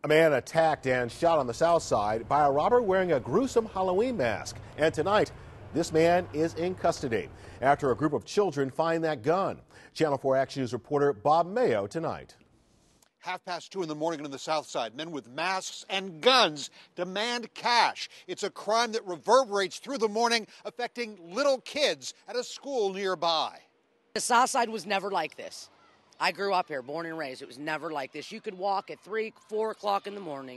A man attacked and shot on the south side by a robber wearing a gruesome Halloween mask. And tonight, this man is in custody after a group of children find that gun. Channel 4 Action News reporter Bob Mayo tonight. 2:30 in the morning on the south side, men with masks and guns demand cash. It's a crime that reverberates through the morning, affecting little kids at a school nearby. The south side was never like this. I grew up here, born and raised. It was never like this. You could walk at 3, 4 o'clock in the morning.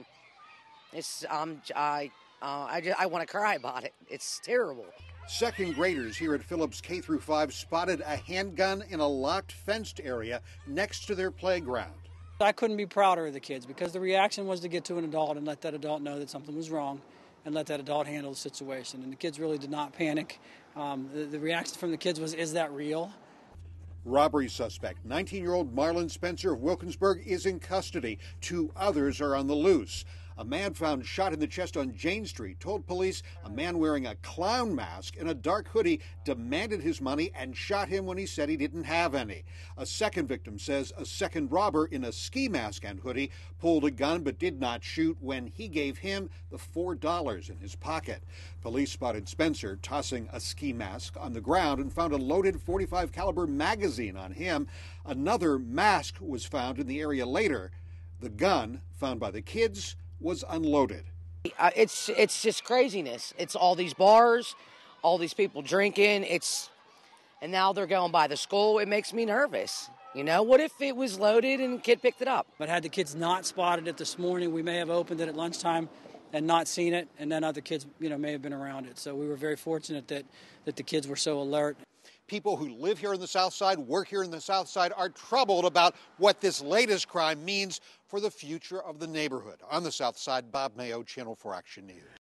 I want to cry about it. It's terrible. Second graders here at Phillips K-5 spotted a handgun in a locked fenced area next to their playground. I couldn't be prouder of the kids because the reaction was to get to an adult and let that adult know that something was wrong and let that adult handle the situation. And the kids really did not panic. The reaction from the kids was, is that real? Robbery suspect, 19-year-old Marlon Spencer of Wilkinsburg, is in custody. 2 others are on the loose. A man found shot in the chest on Jane Street told police a man wearing a clown mask and a dark hoodie demanded his money and shot him when he said he didn't have any. A second victim says a second robber in a ski mask and hoodie pulled a gun but did not shoot when he gave him the $4 in his pocket. Police spotted Spencer tossing a ski mask on the ground and found a loaded .45 caliber magazine on him. Another mask was found in the area later. The gun found by the kids was unloaded. It's just craziness. It's all these bars, all these people drinking. And now they're going by the school. It makes me nervous. You know, what if it was loaded and a kid picked it up? But had the kids not spotted it this morning, we may have opened it at lunchtime and not seen it, and then other kids, may have been around it. So we were very fortunate that the kids were so alert. People who live here in the South Side, work here in the South Side, are troubled about what this latest crime means for the future of the neighborhood. On the South Side, Bob Mayo, Channel 4 Action News.